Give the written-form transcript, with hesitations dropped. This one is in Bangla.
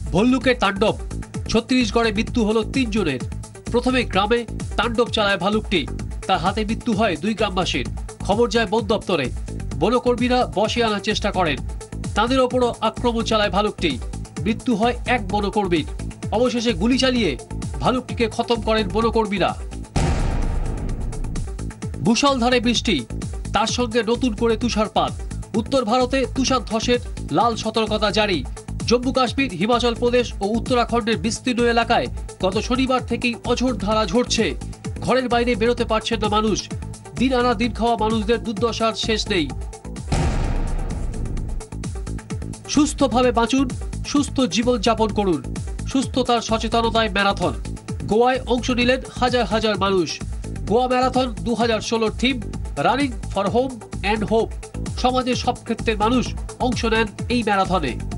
ভল্লুকের তাণ্ডব। ছত্তিশগড়ে মৃত্যু হলো ৩ জনের। প্রথমে গ্রামে তাণ্ডব চালায় ভালুকটি, তার হাতে মৃত্যু হয় 2 গ্রামবাসীর। খবর যায় বন দপ্তরে। বনকর্মীরা বশে আনার চেষ্টা করেন, তাদের ওপরও আক্রমণ চালায় ভালুকটি। মৃত্যু হয় 1 বনকর্মীর। অবশেষে গুলি চালিয়ে ভালুকটিকে খতম করেন বনকর্মীরা। মুষলধারে বৃষ্টি, তার সঙ্গে নতুন করে তুষারপাত। উত্তর ভারতে তুষার ধসের লাল সতর্কতা জারি। জম্মু কাশ্মীর, হিমাচল প্রদেশ ও উত্তরাখণ্ডের বিস্তীর্ণ এলাকায় গত শনিবার থেকেই অঝোর ধারা ঝরছে। ঘরের বাইরে বেরোতে পারছেন না মানুষ। দিন আনা দিন খাওয়া মানুষদের দুর্দশার শেষ নেই। সুস্থভাবে বাঁচুন, সুস্থ জীবন যাপন করুন। সুস্থতার সচেতনতায় ম্যারাথন। গোয়ায় অংশ নিলেন হাজার হাজার মানুষ। Goa marathon 2016 theme running for home and hope. সমাজের সব ক্ষেত্রের মানুষ অংশ নেন এই ম্যারাথনে।